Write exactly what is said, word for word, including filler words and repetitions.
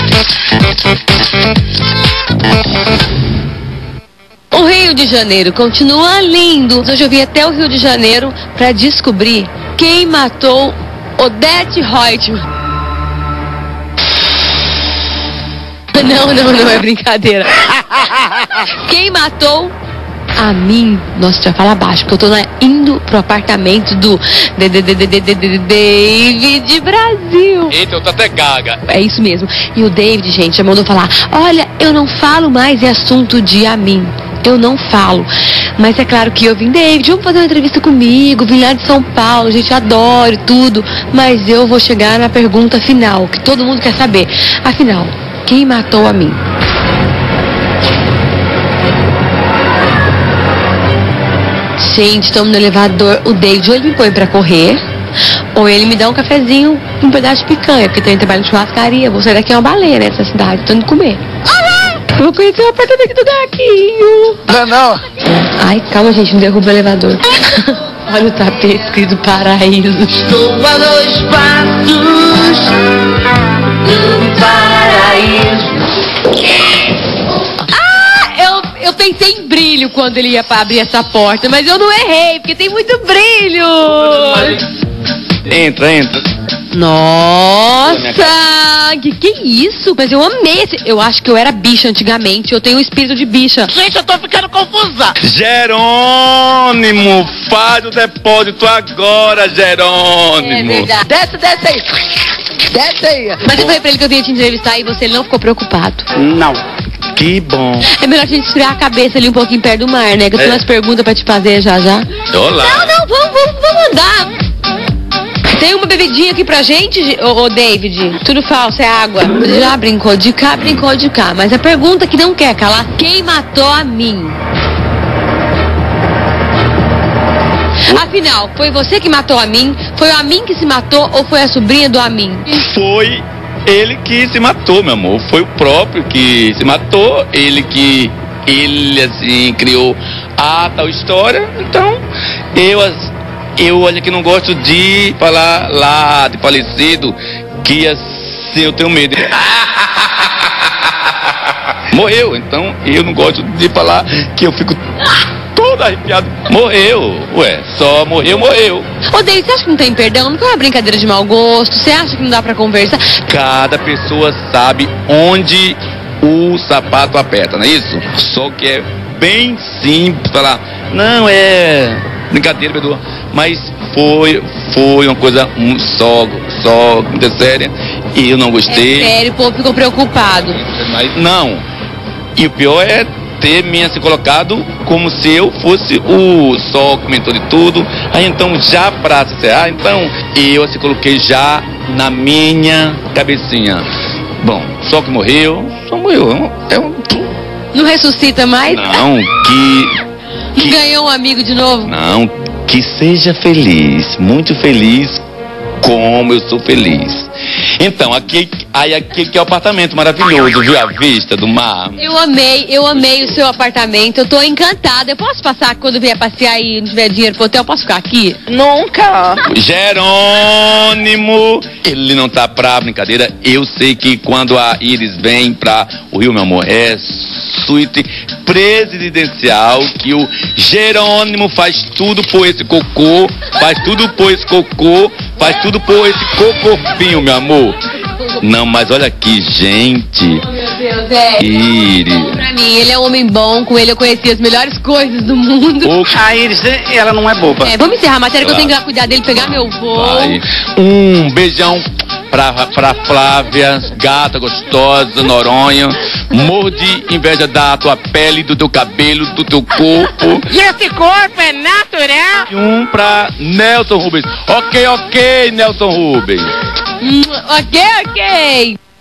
O Rio de Janeiro continua lindo. Hoje eu vim até o Rio de Janeiro para descobrir quem matou Odete Reutemann. Não, não, não é brincadeira. Quem matou a mim? Nossa, já fala baixo, porque eu tô na, indo pro apartamento do de, de, de, de, de, de, de, David Brasil. Eita, eu tô até gaga. É isso mesmo. E o David, gente, já mandou falar: olha, eu não falo mais em assunto de a mim. Eu não falo. Mas é claro que eu vim, David, vamos fazer uma entrevista comigo, vim lá de São Paulo, gente, adoro tudo. Mas eu vou chegar na pergunta final, que todo mundo quer saber. Afinal, quem matou a mim? Gente, estamos no elevador. O David ou ele me põe pra correr, ou ele me dá um cafezinho com um pedaço de picanha, porque também trabalho em churrascaria. Vou sair daqui é uma baleia nessa cidade, tô indo comer. Eu vou conhecer o apartamento do Gaquinho. Não, não. Ai, calma, gente, não derruba o elevador. Olha o tapete escrito paraíso. Estou a dois passos do paraíso. Ah, eu, eu pensei em brilho quando ele ia pra abrir essa porta, mas eu não errei, porque tem muito brilho. Entra, entra. Nossa, que que é isso? Mas eu amei esse... Eu acho que eu era bicha antigamente, eu tenho um espírito de bicha. Gente, eu tô ficando confusa. Jerônimo, faz o depósito agora, Jerônimo. É verdade. Desce, desce aí. Desce aí. Mas eu falei pra ele que eu vinha te entrevistar e você não ficou preocupado. Não. Que bom. É melhor a gente esfriar a cabeça ali um pouquinho perto do mar, né? Que eu tenho É. umas perguntas pra te fazer já já. Olá. Não, não, vamos, vamos, vamos andar. Tem uma bebidinha aqui pra gente, ô, ô David? Tudo falso, é água. Você já brincou de cá, brincou de cá. Mas a pergunta que não quer calar: quem matou a mim? Afinal, foi você que matou a mim? Foi o a mim que se matou ou foi a sobrinha do a mim? Foi ele que se matou, meu amor. Foi o próprio que se matou. Ele que, ele assim, criou a tal história. Então, eu, eu olha que não gosto de falar lá de falecido, que assim eu tenho medo. Morreu, então eu não gosto de falar que eu fico todo arrepiado. Morreu, ué, só morreu, morreu. Ô David, você acha que não tem perdão? Não foi uma brincadeira de mau gosto? Você acha que não dá pra conversar? Cada pessoa sabe onde o sapato aperta, não é isso? Só que é bem simples falar, não, é brincadeira, perdoa. Mas foi, foi uma coisa um, só, só, muito séria. E eu não gostei. É sério, o povo ficou preocupado. Mas não. E o pior é ter me assim, colocado como se eu fosse o só comentou de tudo. Aí então já pra se encerrar, então eu assim coloquei já na minha cabecinha. Bom, só que morreu, só morreu. É um... Não ressuscita mais? Não, que, que... Ganhou um amigo de novo? Não, que seja feliz, muito feliz, como eu sou feliz. Então, aqui, aí aqui que é o apartamento maravilhoso, viu a vista do mar? Eu amei, eu amei o seu apartamento, eu tô encantada. Eu posso passar quando vier passear e não tiver dinheiro pro hotel, eu posso ficar aqui? Nunca. Jerônimo, ele não tá pra brincadeira. Eu sei que quando a Iris vem pra o Rio, meu amor, é suíte presidencial, que o Jerônimo faz tudo por esse cocô, faz tudo por esse cocô, faz tudo por esse cocofinho, meu amor. Não, mas olha aqui, gente. Oh, meu Deus, é. Iris. Pra mim, ele é um homem bom, com ele eu conheci as melhores coisas do mundo. O... A Iris, ela não é boba. É, vamos encerrar a matéria que eu Claro. tenho que cuidar dele, pegar meu voo. Vai. Um beijão pra, pra Flávia, gata gostosa, Noronha. Morro de inveja da tua pele, do teu cabelo, do teu corpo. E esse corpo é natural? E um pra Nelson Rubens. Ok, ok, Nelson Rubens. Hum, ok, ok.